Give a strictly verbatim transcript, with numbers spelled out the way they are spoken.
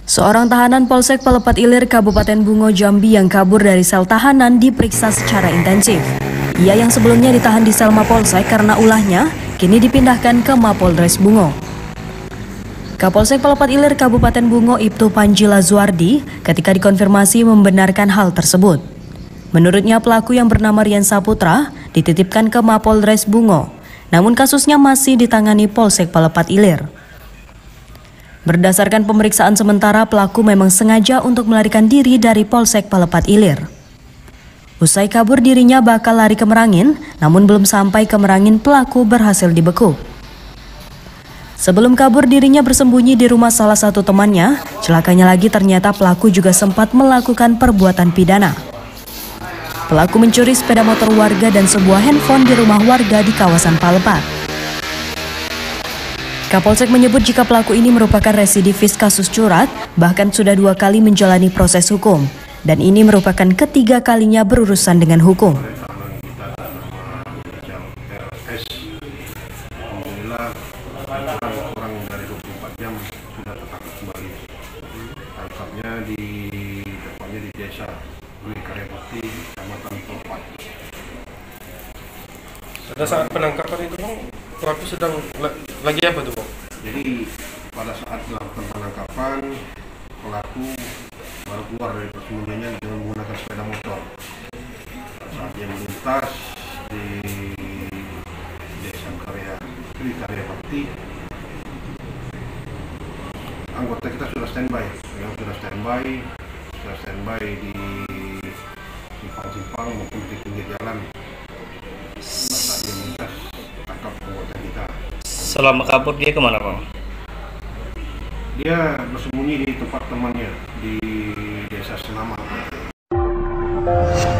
Seorang tahanan Polsek Pelepat Ilir Kabupaten Bungo Jambi yang kabur dari sel tahanan diperiksa secara intensif. Ia yang sebelumnya ditahan di sel Mapolsek karena ulahnya, kini dipindahkan ke Mapolres Bungo. Kapolsek Pelepat Ilir Kabupaten Bungo Ibtu Panji Lazuardi ketika dikonfirmasi membenarkan hal tersebut. Menurutnya pelaku yang bernama Rian Saputra dititipkan ke Mapolres Bungo, namun kasusnya masih ditangani Polsek Pelepat Ilir. Berdasarkan pemeriksaan sementara, pelaku memang sengaja untuk melarikan diri dari Polsek Pelepat Ilir. Usai kabur dirinya bakal lari ke Merangin, namun belum sampai ke Merangin pelaku berhasil dibekuk. Sebelum kabur dirinya bersembunyi di rumah salah satu temannya, celakanya lagi ternyata pelaku juga sempat melakukan perbuatan pidana. Pelaku mencuri sepeda motor warga dan sebuah handphone di rumah warga di kawasan Palepat. Kapolsek menyebut jika pelaku ini merupakan residivis kasus curat, bahkan sudah dua kali menjalani proses hukum, dan ini merupakan ketiga kalinya berurusan dengan hukum. Alhamdulillah, kurang dari dua puluh empat jam sudah tertangkap kembali. Tangkapnya di tepatnya di desa Dwi Karyapati, Kecamatan Pelepat. Pada saat penangkapan itu bang, pelaku sedang lagi apa tuh bang? Jadi pada saat melakukan penangkapan, pelaku baru keluar dari persembunyiannya dengan menggunakan sepeda motor. Saat dia melintas di desa Karya Dwi Karyapati, anggota kita sudah standby, yang sudah standby, sudah standby di simpang-simpang maupun di pinggir jalan. Saat dia melintas, tangkap anggota kita. Selama kabur dia kemana bang? Dia bersembunyi di tempat temannya di desa Senaman.